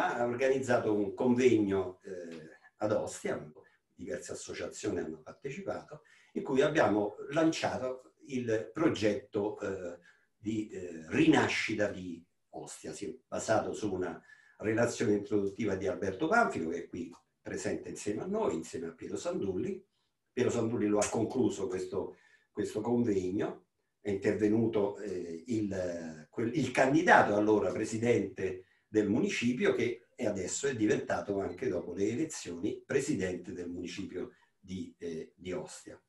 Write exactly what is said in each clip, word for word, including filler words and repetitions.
ha organizzato un convegno eh, ad Ostia, diverse associazioni hanno partecipato, in cui abbiamo lanciato il progetto eh, di eh, rinascita di Ostia, sì, basato su una relazione introduttiva di Alberto Panfilo, che è qui presente insieme a noi, insieme a Piero Sandulli. Piero Sandulli lo ha concluso questo, questo convegno, è intervenuto eh, il, quel, il candidato allora presidente del municipio, che è adesso è diventato, anche dopo le elezioni, presidente del municipio di, eh, di Ostia.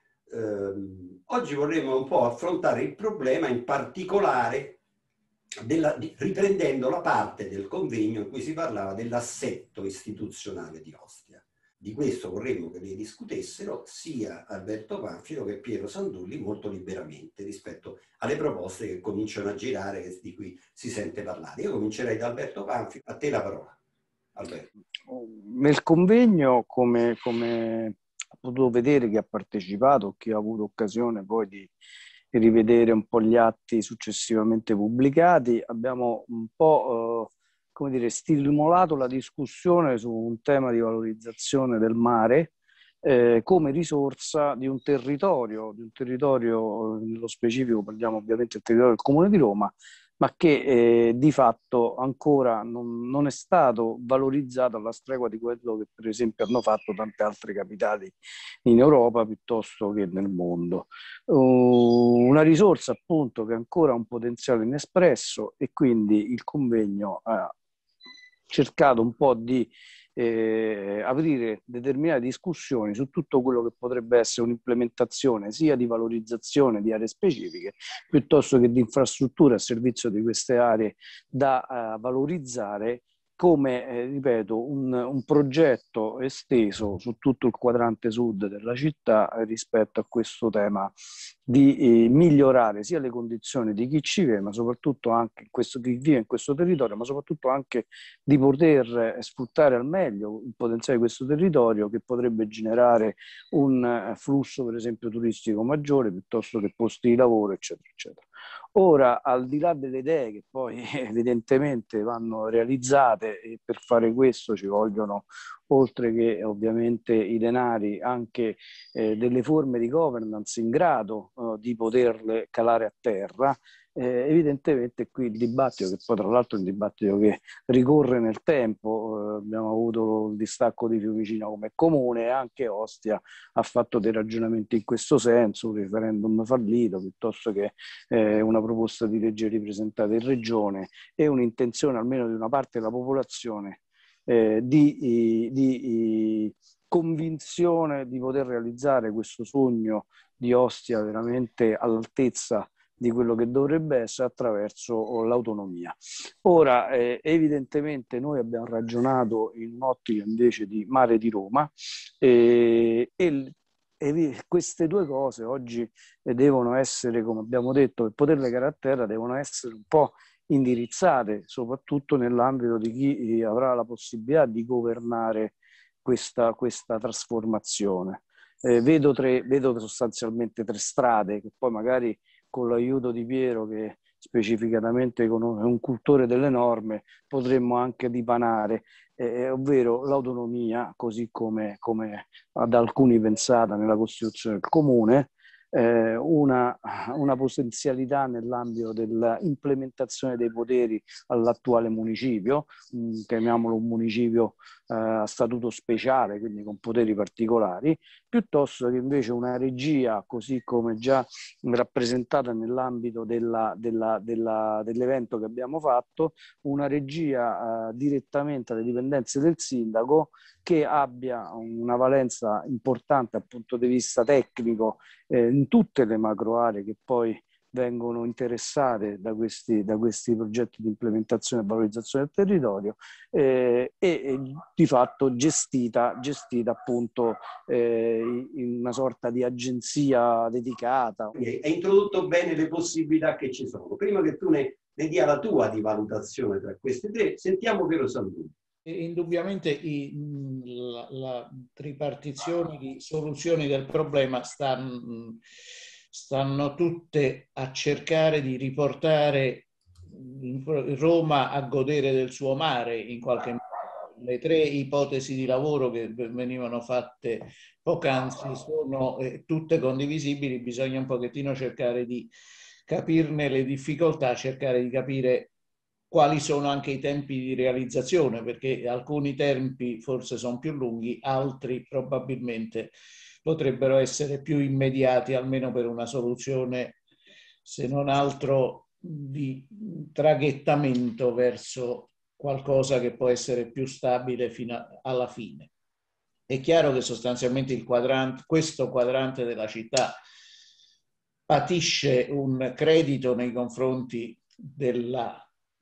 Eh, oggi vorremmo un po' affrontare il problema in particolare della, di, riprendendo la parte del convegno in cui si parlava dell'assetto istituzionale di Ostia. Di questo vorremmo che ne discutessero sia Alberto Panfilo che Piero Sandulli molto liberamente rispetto alle proposte che cominciano a girare, di cui si sente parlare. Io comincerei da Alberto Panfilo. A te la parola, Alberto. Nel convegno, come, come ha potuto vedere chi ha partecipato, chi ha avuto occasione poi di rivedere un po' gli atti successivamente pubblicati, abbiamo un po' eh, come dire, stimolato la discussione su un tema di valorizzazione del mare eh, come risorsa di un territorio, di un territorio, nello specifico parliamo ovviamente del territorio del Comune di Roma, ma che eh, di fatto ancora non, non è stato valorizzato alla stregua di quello che per esempio hanno fatto tante altre capitali in Europa piuttosto che nel mondo. Uh, una risorsa appunto che ancora ha un potenziale inespresso, e quindi il convegno ha cercato un po' di eh, aprire determinate discussioni su tutto quello che potrebbe essere un'implementazione sia di valorizzazione di aree specifiche piuttosto che di infrastrutture a servizio di queste aree da uh, valorizzare come, eh, ripeto, un, un progetto esteso su tutto il quadrante sud della città eh, rispetto a questo tema di eh, migliorare sia le condizioni di chi ci vive, ma soprattutto anche in questo, chi vive in questo territorio, ma soprattutto anche di poter eh, sfruttare al meglio il potenziale di questo territorio, che potrebbe generare un eh, flusso, per esempio, turistico maggiore, piuttosto che posti di lavoro, eccetera, eccetera. Ora, al di là delle idee che poi evidentemente vanno realizzate, e per fare questo ci vogliono, oltre che ovviamente i denari, anche eh, delle forme di governance in grado eh, di poterle calare a terra, eh, evidentemente qui il dibattito, che poi tra l'altro è un dibattito che ricorre nel tempo, eh, abbiamo avuto il distacco di Fiumicino come comune, e anche Ostia ha fatto dei ragionamenti in questo senso, un referendum fallito piuttosto che eh, una proposta di legge ripresentata in regione e un'intenzione almeno di una parte della popolazione eh, di, di, di convinzione di poter realizzare questo sogno di Ostia veramente all'altezza di quello che dovrebbe essere attraverso l'autonomia. Ora, eh, evidentemente noi abbiamo ragionato in un'ottica invece di Mare di Roma eh, e E queste due cose oggi devono essere, come abbiamo detto, per poterle legare a terra, devono essere un po' indirizzate, soprattutto nell'ambito di chi avrà la possibilità di governare questa, questa trasformazione. Eh, vedo, tre, vedo sostanzialmente tre strade, che poi magari con l'aiuto di Piero, che specificatamente è un cultore delle norme, potremmo anche dipanare. Eh, ovvero l'autonomia, così come, come da alcuni pensata nella Costituzione del Comune, eh, una, una potenzialità nell'ambito dell'implementazione dei poteri all'attuale municipio, mh, chiamiamolo un municipio eh, a statuto speciale, quindi con poteri particolari, piuttosto che invece una regia, così come già rappresentata nell'ambito della, della, della, dell'evento che abbiamo fatto, una regia eh, direttamente alle dipendenze del sindaco, che abbia una valenza importante dal punto di vista tecnico eh, in tutte le macro aree che poi vengono interessate da questi, da questi progetti di implementazione e valorizzazione del territorio eh, e, e di fatto gestita, gestita appunto eh, in una sorta di agenzia dedicata. Hai introdotto bene le possibilità che ci sono. Prima che tu ne, ne dia la tua di valutazione tra queste tre, sentiamo Piero Sandulli. Indubbiamente i, la, la tripartizione di soluzioni del problema stanno, stanno tutte a cercare di riportare Roma a godere del suo mare in qualche modo. Le tre ipotesi di lavoro che venivano fatte poc'anzi sono eh, tutte condivisibili, bisogna un pochettino cercare di capirne le difficoltà, cercare di capire quali sono anche i tempi di realizzazione, perché alcuni tempi forse sono più lunghi, altri probabilmente potrebbero essere più immediati, almeno per una soluzione, se non altro, di traghettamento verso qualcosa che può essere più stabile fino alla fine. È chiaro che sostanzialmente il quadrante, questo quadrante della città patisce un credito nei confronti della,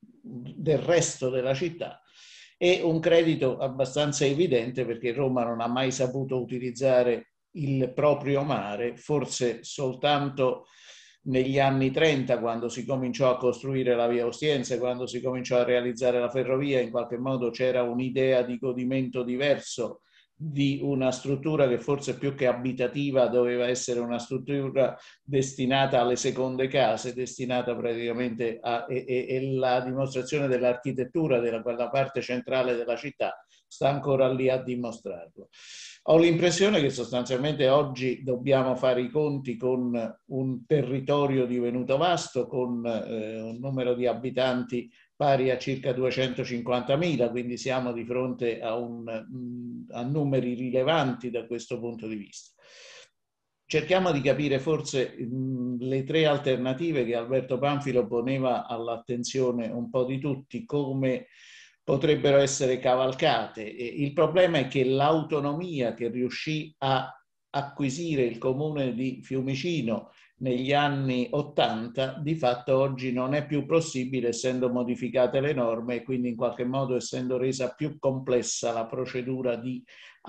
del resto della città, e un credito abbastanza evidente perché Roma non ha mai saputo utilizzare il proprio mare, forse soltanto negli anni trenta, quando si cominciò a costruire la via Ostiense, quando si cominciò a realizzare la ferrovia, in qualche modo c'era un'idea di godimento diverso di una struttura che forse più che abitativa doveva essere una struttura destinata alle seconde case, destinata praticamente a e, e la dimostrazione dell'architettura della quella parte centrale della città sta ancora lì a dimostrarlo. Ho l'impressione che sostanzialmente oggi dobbiamo fare i conti con un territorio divenuto vasto, con eh, un numero di abitanti pari a circa duecentocinquantamila, quindi siamo di fronte a, un, a numeri rilevanti da questo punto di vista. Cerchiamo di capire forse mh, le tre alternative che Alberto Panfilo poneva all'attenzione un po' di tutti, come potrebbero essere cavalcate. E il problema è che l'autonomia che riuscì a acquisire il comune di Fiumicino negli anni ottanta, di fatto oggi non è più possibile, essendo modificate le norme e quindi in qualche modo essendo resa più complessa la procedura di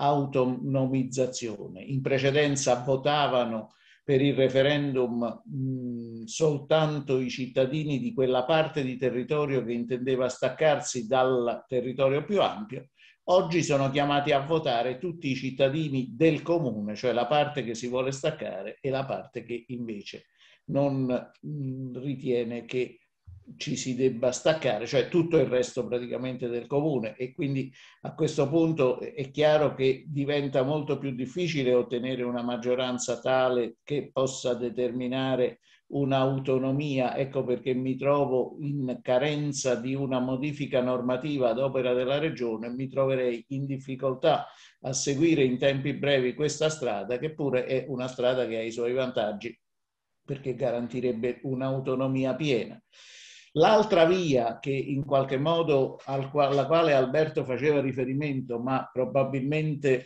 autonomizzazione. In precedenza votavano per il referendum mh, soltanto i cittadini di quella parte di territorio che intendeva staccarsi dal territorio più ampio. Oggi sono chiamati a votare tutti i cittadini del comune, cioè la parte che si vuole staccare e la parte che invece non mh, ritiene che ci si debba staccare, cioè tutto il resto praticamente del comune, e quindi a questo punto è chiaro che diventa molto più difficile ottenere una maggioranza tale che possa determinare un'autonomia. Ecco perché mi trovo in carenza di una modifica normativa ad opera della Regione, mi troverei in difficoltà a seguire in tempi brevi questa strada, che pure è una strada che ha i suoi vantaggi perché garantirebbe un'autonomia piena. L'altra via che in qualche modo alla quale Alberto faceva riferimento, ma probabilmente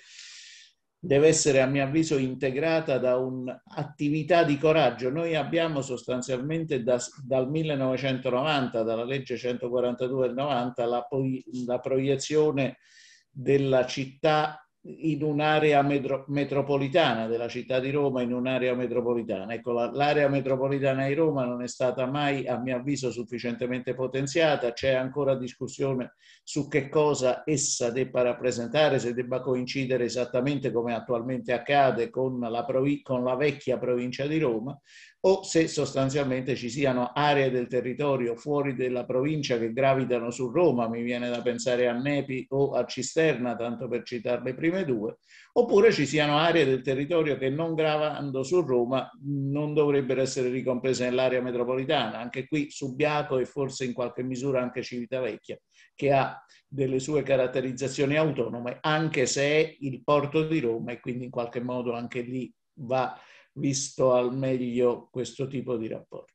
deve essere a mio avviso integrata da un'attività di coraggio. Noi abbiamo sostanzialmente da, dal millenovecentonovanta, dalla legge centoquarantadue del novanta, la, la proiezione della città in un'area metro, metropolitana, della città di Roma in un'area metropolitana. Ecco, l'area metropolitana di Roma non è stata mai, a mio avviso, sufficientemente potenziata, c'è ancora discussione su che cosa essa debba rappresentare, se debba coincidere esattamente come attualmente accade con la, con la vecchia provincia di Roma, o se sostanzialmente ci siano aree del territorio fuori della provincia che gravitano su Roma, mi viene da pensare a Nepi o a Cisterna, tanto per citare le prime due, oppure ci siano aree del territorio che non gravando su Roma non dovrebbero essere ricomprese nell'area metropolitana. Anche qui Subiaco e forse in qualche misura anche Civitavecchia, che ha delle sue caratterizzazioni autonome, anche se è il porto di Roma, e quindi in qualche modo anche lì va visto al meglio questo tipo di rapporto.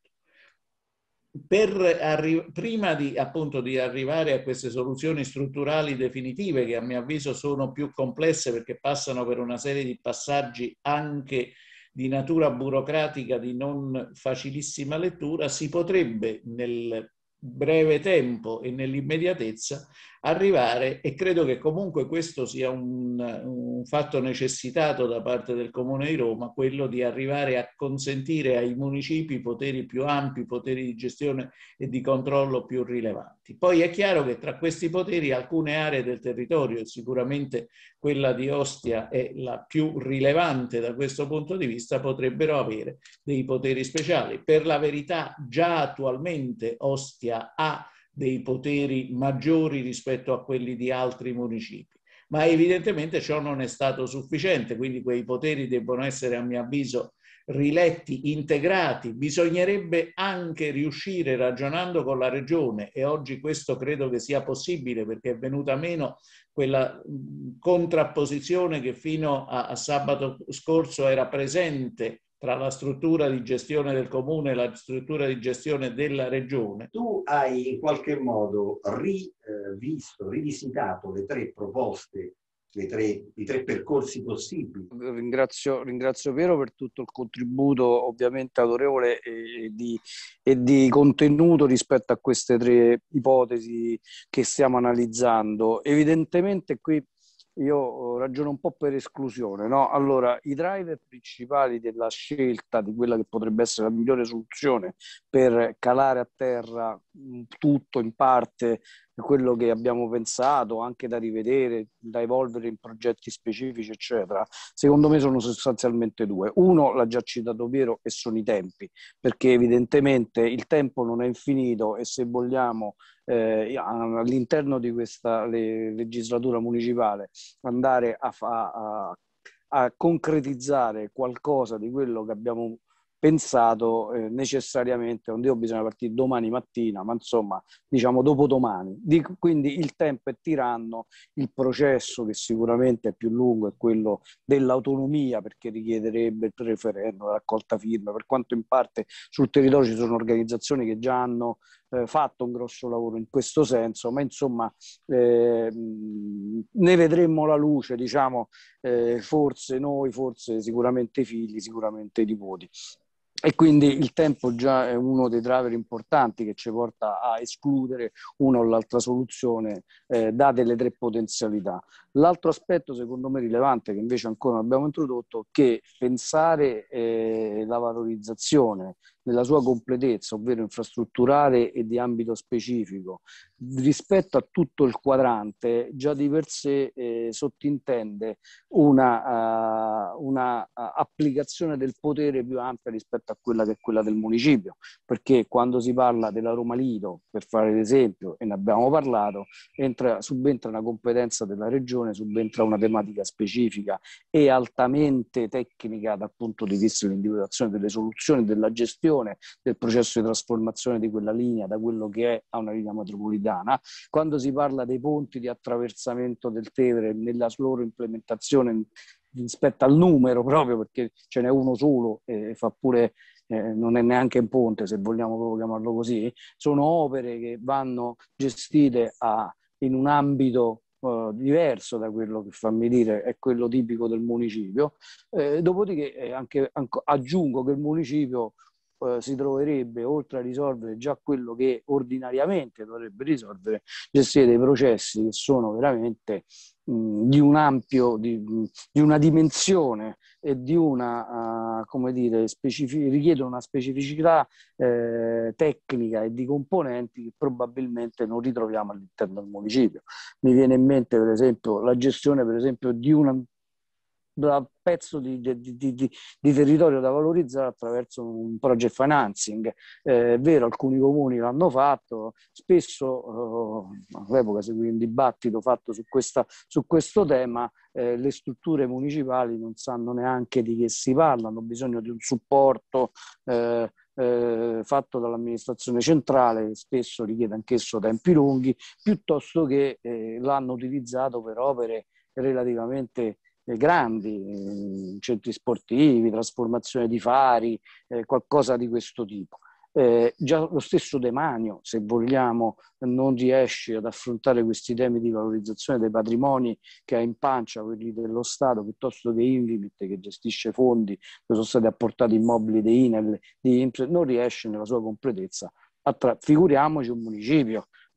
Per prima di, appunto, di arrivare a queste soluzioni strutturali definitive, che a mio avviso sono più complesse perché passano per una serie di passaggi anche di natura burocratica di non facilissima lettura, si potrebbe nel breve tempo e nell'immediatezza arrivare, e credo che comunque questo sia un, un fatto necessitato da parte del Comune di Roma, quello di arrivare a consentire ai municipi poteri più ampi, poteri di gestione e di controllo più rilevanti. Poi è chiaro che tra questi poteri alcune aree del territorio, e sicuramente quella di Ostia è la più rilevante da questo punto di vista, potrebbero avere dei poteri speciali. Per la verità, già attualmente Ostia ha dei poteri maggiori rispetto a quelli di altri municipi, ma evidentemente ciò non è stato sufficiente, quindi quei poteri debbono essere, a mio avviso, riletti, integrati. Bisognerebbe anche riuscire, ragionando con la Regione, e oggi questo credo che sia possibile perché è venuta meno quella contrapposizione che fino a, a sabato scorso era presente tra la struttura di gestione del comune e la struttura di gestione della regione. Tu hai in qualche modo rivisto, rivisitato le tre proposte, le tre, i tre percorsi possibili. Ringrazio, ringrazio Piero per tutto il contributo ovviamente autorevole e di, e di contenuto rispetto a queste tre ipotesi che stiamo analizzando. Evidentemente qui io ragiono un po' per esclusione, no? Allora, i driver principali della scelta di quella che potrebbe essere la migliore soluzione per calare a terra tutto, in parte, quello che abbiamo pensato, anche da rivedere, da evolvere in progetti specifici, eccetera, secondo me sono sostanzialmente due. Uno, l'ha già citato Piero, e sono i tempi, perché evidentemente il tempo non è infinito e se vogliamo eh, all'interno di questa le, legislatura municipale andare a, a, a concretizzare qualcosa di quello che abbiamo pensato, eh, necessariamente, non dico bisogna partire domani mattina, ma insomma diciamo dopodomani. Dico, quindi il tempo è tiranno, il processo che sicuramente è più lungo è quello dell'autonomia, perché richiederebbe il referendum, la raccolta firme, per quanto in parte sul territorio ci sono organizzazioni che già hanno eh, fatto un grosso lavoro in questo senso, ma insomma eh, ne vedremmo la luce, diciamo, eh, forse noi, forse sicuramente i figli, sicuramente i nipoti. E quindi il tempo già è uno dei driver importanti che ci porta a escludere una o l'altra soluzione, eh, date le tre potenzialità. L'altro aspetto secondo me rilevante, che invece ancora non abbiamo introdotto, è che pensare eh, la valorizzazione nella sua completezza, ovvero infrastrutturale e di ambito specifico, rispetto a tutto il quadrante, già di per sé eh, sottintende una, uh, una uh, applicazione del potere più ampia rispetto a quella che è quella del municipio, perché quando si parla della Roma Lido, per fare l'esempio, e ne abbiamo parlato, entra, subentra una competenza della regione, subentra una tematica specifica e altamente tecnica dal punto di vista dell'individuazione delle soluzioni, della gestione del processo di trasformazione di quella linea da quello che è a una linea metropolitana. Quando si parla dei ponti di attraversamento del Tevere nella loro implementazione rispetto al numero, proprio perché ce n'è uno solo e fa pure eh, non è neanche un ponte, se vogliamo proprio chiamarlo così, sono opere che vanno gestite a, in un ambito Uh, diverso da quello che, fammi dire, è quello tipico del municipio. Eh, dopodiché eh, anche, anche, aggiungo che il municipio uh, si troverebbe, oltre a risolvere già quello che ordinariamente dovrebbe risolvere, gestire dei processi che sono veramente mh, di un ampio, di, di una dimensione e di una, uh, come dire, specific- richiedono una specificità eh, tecnica e di componenti che probabilmente non ritroviamo all'interno del municipio. Mi viene in mente per esempio la gestione per esempio di un pezzo di, di, di, di, di territorio da valorizzare attraverso un project financing. Eh, è vero, alcuni comuni l'hanno fatto, spesso eh, all'epoca seguì un dibattito fatto su, questa, su questo tema, eh, le strutture municipali non sanno neanche di che si parla, hanno bisogno di un supporto eh, Eh, fatto dall'amministrazione centrale, che spesso richiede anch'esso tempi lunghi, piuttosto che eh, l'hanno utilizzato per opere relativamente eh, grandi, eh, centri sportivi, trasformazione di fari, eh, qualcosa di questo tipo. Eh, già lo stesso Demanio, se vogliamo, non riesce ad affrontare questi temi di valorizzazione dei patrimoni che ha in pancia, quelli dello Stato, piuttosto che Invimit, che gestisce fondi che sono stati apportati immobili di Inel, di Imps, non riesce nella sua completezza. Attra- figuriamoci un municipio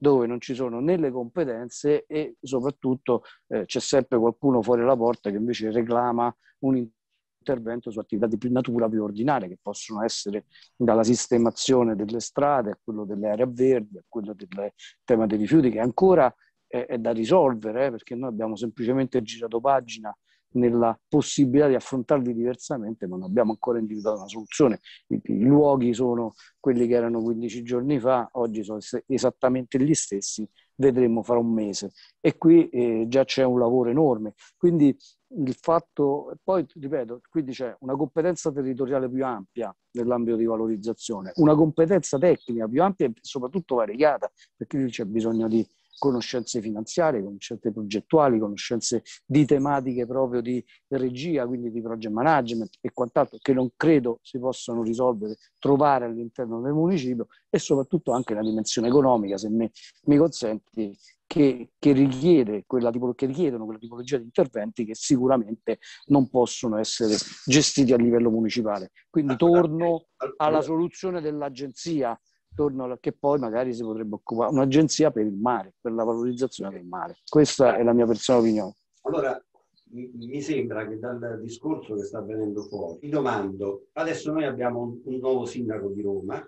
dove non ci sono né le competenze e soprattutto eh, c'è sempre qualcuno fuori la porta che invece reclama un intervento su attività di più natura, più ordinarie, che possono essere dalla sistemazione delle strade a quello delle aree verdi, a quello del tema dei rifiuti, che ancora è, è da risolvere, eh, perché noi abbiamo semplicemente girato pagina nella possibilità di affrontarli diversamente, ma non abbiamo ancora individuato una soluzione. I, i luoghi sono quelli che erano quindici giorni fa, oggi sono esattamente gli stessi, vedremo fra un mese. E qui eh, già c'è un lavoro enorme. Quindi il fatto, poi ripeto, quindi c'è una competenza territoriale più ampia nell'ambito di valorizzazione, una competenza tecnica più ampia e soprattutto variegata, perché lì c'è bisogno di conoscenze finanziarie, conoscenze progettuali, conoscenze di tematiche proprio di regia, quindi di project management e quant'altro, che non credo si possano risolvere, trovare all'interno del municipio, e soprattutto anche la dimensione economica, se me, mi consenti, che, che, richiede quella tipo, che richiedono quella tipologia di interventi che sicuramente non possono essere gestiti a livello municipale. Quindi torno alla soluzione dell'agenzia, torno che poi magari si potrebbe occupare un'agenzia per il mare, per la valorizzazione del mare. Questa è la mia personale opinione. Allora, mi sembra che dal discorso che sta venendo fuori, mi domando, adesso noi abbiamo un, un nuovo sindaco di Roma,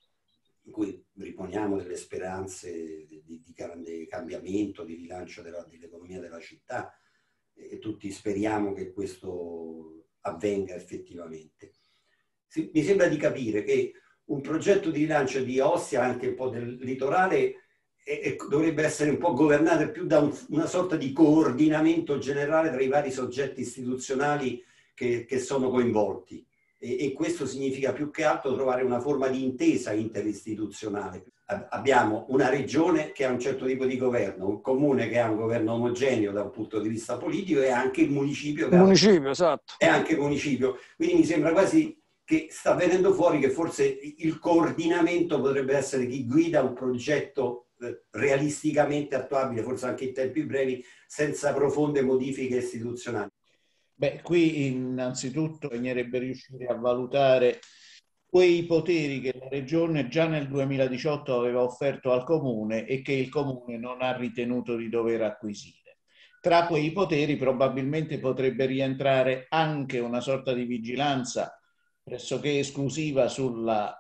in cui riponiamo delle speranze di, di, di cambiamento, di rilancio della, dell'economia della città, e tutti speriamo che questo avvenga effettivamente. Si, mi sembra di capire che un progetto di rilancio di Ostia, anche un po' del litorale, e, e dovrebbe essere un po' governato più da un, una sorta di coordinamento generale tra i vari soggetti istituzionali che, che sono coinvolti. E, e questo significa più che altro trovare una forma di intesa interistituzionale. Abbiamo una regione che ha un certo tipo di governo, un comune che ha un governo omogeneo da un punto di vista politico, e anche il municipio che il ha municipio, un... esatto. è anche il municipio. Quindi mi sembra quasi che sta venendo fuori che forse il coordinamento potrebbe essere chi guida un progetto eh, realisticamente attuabile, forse anche in tempi brevi, senza profonde modifiche istituzionali. Beh, qui innanzitutto bisognerebbe riuscire a valutare quei poteri che la Regione già nel duemiladiciotto aveva offerto al Comune e che il Comune non ha ritenuto di dover acquisire. Tra quei poteri probabilmente potrebbe rientrare anche una sorta di vigilanza pressoché esclusiva sulla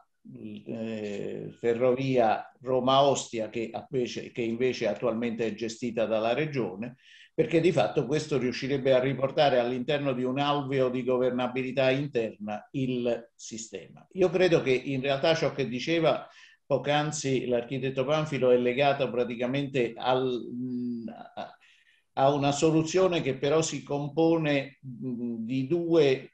eh, ferrovia Roma-Ostia, che invece, che invece attualmente è gestita dalla Regione, perché di fatto questo riuscirebbe a riportare all'interno di un alveo di governabilità interna il sistema. Io credo che in realtà ciò che diceva poc'anzi l'architetto Panfilo è legato praticamente al, a, a una soluzione che però si compone di due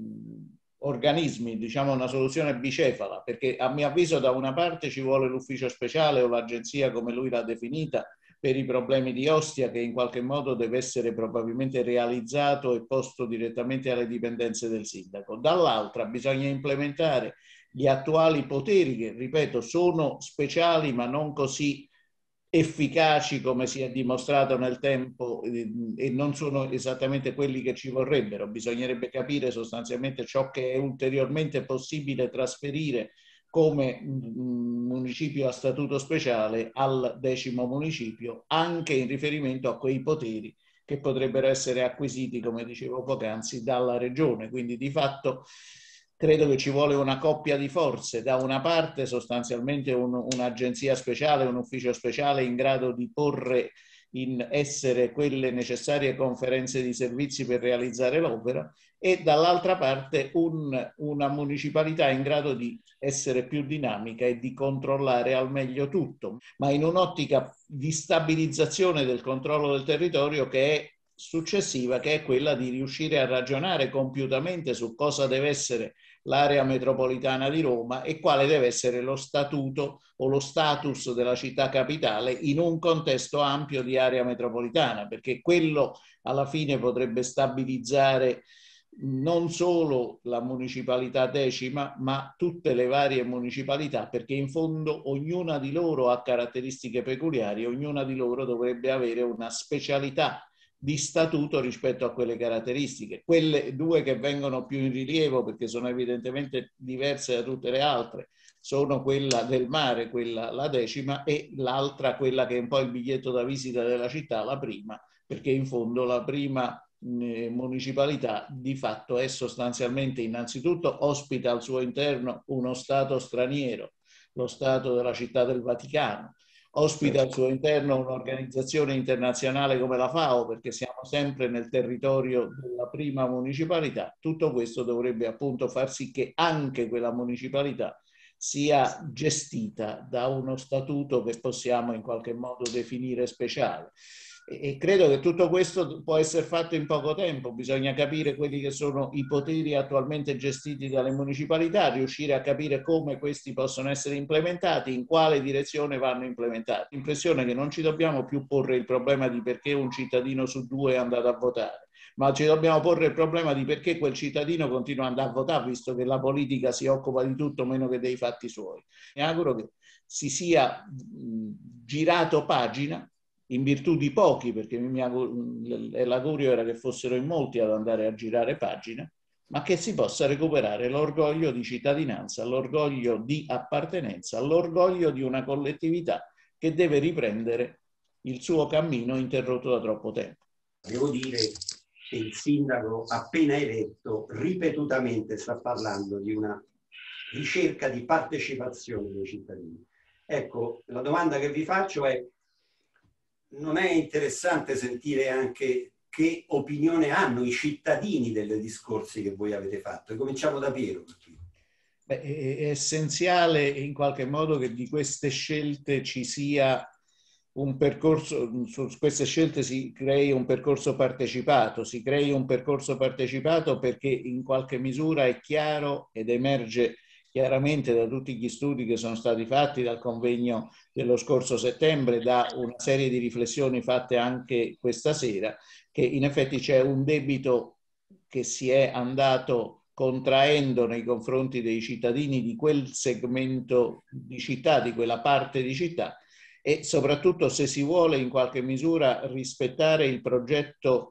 organismi, diciamo una soluzione bicefala, perché a mio avviso da una parte ci vuole l'ufficio speciale o l'agenzia, come lui l'ha definita, per i problemi di Ostia, che in qualche modo deve essere probabilmente realizzato e posto direttamente alle dipendenze del sindaco. Dall'altra bisogna implementare gli attuali poteri che, ripeto, sono speciali ma non così efficaci come si è dimostrato nel tempo, e non sono esattamente quelli che ci vorrebbero. Bisognerebbe capire sostanzialmente ciò che è ulteriormente possibile trasferire come municipio a statuto speciale al decimo municipio, anche in riferimento a quei poteri che potrebbero essere acquisiti, come dicevo poc'anzi, dalla Regione. Quindi di fatto credo che ci vuole una coppia di forze, da una parte sostanzialmente un, un'agenzia speciale, un ufficio speciale in grado di porre in essere quelle necessarie conferenze di servizi per realizzare l'opera, e dall'altra parte un, una municipalità in grado di essere più dinamica e di controllare al meglio tutto, ma in un'ottica di stabilizzazione del controllo del territorio che è successiva, che è quella di riuscire a ragionare compiutamente su cosa deve essere l'area metropolitana di Roma e quale deve essere lo statuto o lo status della città capitale in un contesto ampio di area metropolitana, perché quello alla fine potrebbe stabilizzare non solo la municipalità decima, ma tutte le varie municipalità, perché in fondo ognuna di loro ha caratteristiche peculiari, ognuna di loro dovrebbe avere una specialità di statuto rispetto a quelle caratteristiche. Quelle due che vengono più in rilievo, perché sono evidentemente diverse da tutte le altre, sono quella del mare, quella la decima, e l'altra quella che è un po' il biglietto da visita della città, la prima, perché in fondo la prima eh, municipalità di fatto è sostanzialmente, innanzitutto ospita al suo interno uno Stato straniero, lo Stato della Città del Vaticano, ospita al suo interno un'organizzazione internazionale come la FAO, perché siamo sempre nel territorio della prima municipalità. Tutto questo dovrebbe appunto far sì che anche quella municipalità sia gestita da uno statuto che possiamo in qualche modo definire speciale. E credo che tutto questo può essere fatto in poco tempo. Bisogna capire quelli che sono i poteri attualmente gestiti dalle municipalità, riuscire a capire come questi possono essere implementati, in quale direzione vanno implementati. L'impressione è che non ci dobbiamo più porre il problema di perché un cittadino su due è andato a votare, ma ci dobbiamo porre il problema di perché quel cittadino continua ad andare a votare, visto che la politica si occupa di tutto meno che dei fatti suoi. Mi auguro che si sia girato pagina, in virtù di pochi, perché l'augurio era che fossero in molti ad andare a girare pagina, ma che si possa recuperare l'orgoglio di cittadinanza, l'orgoglio di appartenenza, l'orgoglio di una collettività che deve riprendere il suo cammino interrotto da troppo tempo. Devo dire che il sindaco appena eletto ripetutamente sta parlando di una ricerca di partecipazione dei cittadini. Ecco, la domanda che vi faccio è: non è interessante sentire anche che opinione hanno i cittadini dei discorsi che voi avete fatto? E cominciamo da Piero. Beh, è essenziale in qualche modo che di queste scelte ci sia un percorso, su queste scelte si crei un percorso partecipato, si crei un percorso partecipato perché in qualche misura è chiaro ed emerge chiaramente da tutti gli studi che sono stati fatti, dal convegno dello scorso settembre, da una serie di riflessioni fatte anche questa sera, che in effetti c'è un debito che si è andato contraendo nei confronti dei cittadini di quel segmento di città, di quella parte di città, e soprattutto se si vuole in qualche misura rispettare il progetto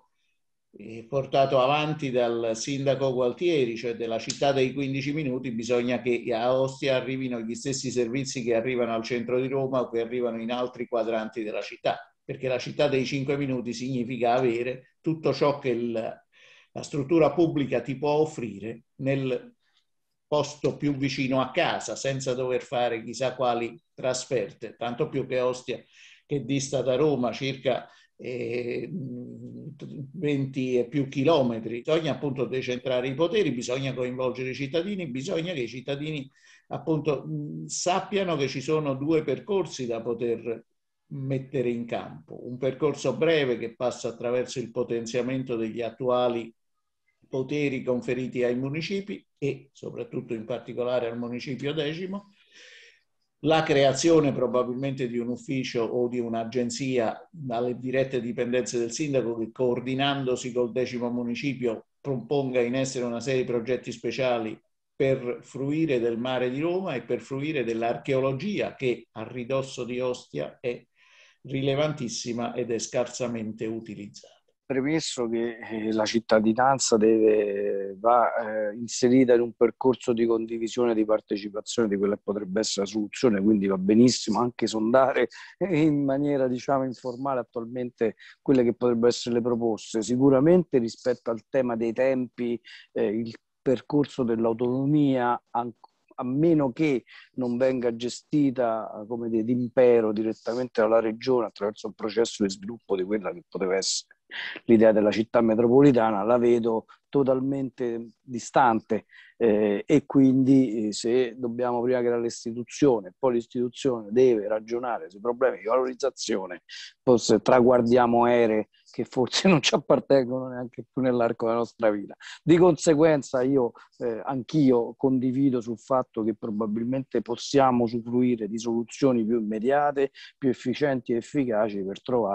portato avanti dal sindaco Gualtieri, cioè della città dei quindici minuti, bisogna che a Ostia arrivino gli stessi servizi che arrivano al centro di Roma o che arrivano in altri quadranti della città, perché la città dei cinque minuti significa avere tutto ciò che il, la struttura pubblica ti può offrire nel posto più vicino a casa, senza dover fare chissà quali trasferte, tanto più che Ostia, che dista da Roma circa eh, venti e più chilometri. Bisogna appunto decentrare i poteri, bisogna coinvolgere i cittadini, bisogna che i cittadini appunto mh, sappiano che ci sono due percorsi da poter mettere in campo. Un percorso breve che passa attraverso il potenziamento degli attuali poteri conferiti ai municipi e soprattutto in particolare al municipio decimo, la creazione probabilmente di un ufficio o di un'agenzia dalle dirette dipendenze del sindaco che, coordinandosi col decimo municipio, proponga in essere una serie di progetti speciali per fruire del mare di Roma e per fruire dell'archeologia che a ridosso di Ostia è rilevantissima ed è scarsamente utilizzata. Premesso che eh, la cittadinanza deve, va eh, inserita in un percorso di condivisione, di partecipazione di quella che potrebbe essere la soluzione, quindi va benissimo anche sondare in maniera diciamo informale attualmente quelle che potrebbero essere le proposte. Sicuramente rispetto al tema dei tempi, eh, il percorso dell'autonomia anche a meno che non venga gestita come dire, d'impero direttamente dalla regione attraverso un processo di sviluppo di quella che poteva essere l'idea della città metropolitana, la vedo totalmente distante eh, e quindi eh, se dobbiamo prima creare l'istituzione, poi l'istituzione deve ragionare sui problemi di valorizzazione, forse traguardiamo ere che forse non ci appartengono neanche più nell'arco della nostra vita. Di conseguenza io eh, anch'io condivido sul fatto che probabilmente possiamo usufruire di soluzioni più immediate, più efficienti e efficaci per trovare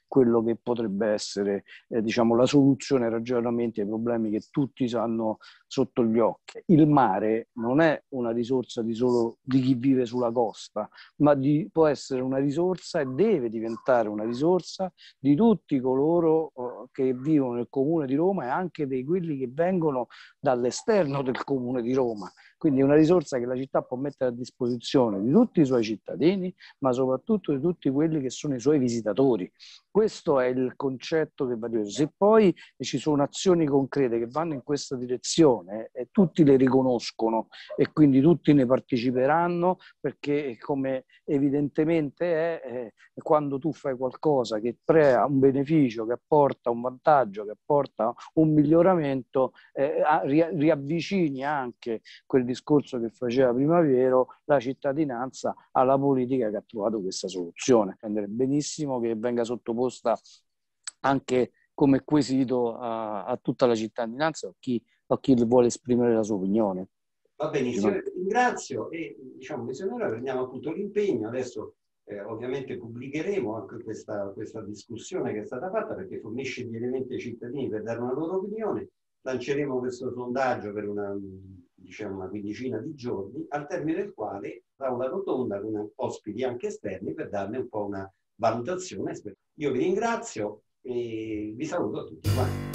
quello che potrebbe essere eh, diciamo, la soluzione ragionamenti ai problemi che tutti hanno sotto gli occhi. Il mare non è una risorsa di solo di chi vive sulla costa, ma di, può essere una risorsa e deve diventare una risorsa di tutti coloro uh, che vivono nel comune di Roma e anche di quelli che vengono dall'esterno del comune di Roma. Quindi è una risorsa che la città può mettere a disposizione di tutti i suoi cittadini, ma soprattutto di tutti quelli che sono i suoi visitatori. Questo è il concetto che va detto. Se poi ci sono azioni concrete che vanno in questa direzione, e tutti le riconoscono e quindi tutti ne parteciperanno, perché come evidentemente è, eh, quando tu fai qualcosa che crea un beneficio, che apporta un vantaggio, che apporta un miglioramento, eh, riavvicini anche quel discorso che faceva prima Piero, la cittadinanza alla politica che ha trovato questa soluzione. Prendere benissimo che venga sottoposta anche come quesito a, a tutta la cittadinanza o a chi, a chi vuole esprimere la sua opinione. Va benissimo, ti ringrazio e diciamo che se noi prendiamo appunto l'impegno, adesso eh, ovviamente pubblicheremo anche questa, questa discussione che è stata fatta perché fornisce gli elementi ai cittadini per dare una loro opinione, lanceremo questo sondaggio per una, diciamo, una quindicina di giorni, al termine del quale farà una rotonda con ospiti anche esterni per darne un po' una valutazione. Io vi ringrazio e vi saluto a tutti quanti.